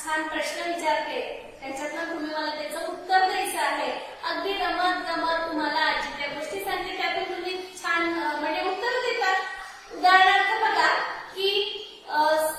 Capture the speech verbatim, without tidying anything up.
छान प्रश्न विचारते, त्याच्यातनं तुम्ही मला त्याचं उत्तर द्यायचं आहे. अगदी गमत गमत तुम्हाला आजी त्या गोष्टी सांगते, त्यातून तुम्ही छान म्हणजे उत्तर देतात. उदाहरणार्थ बघा की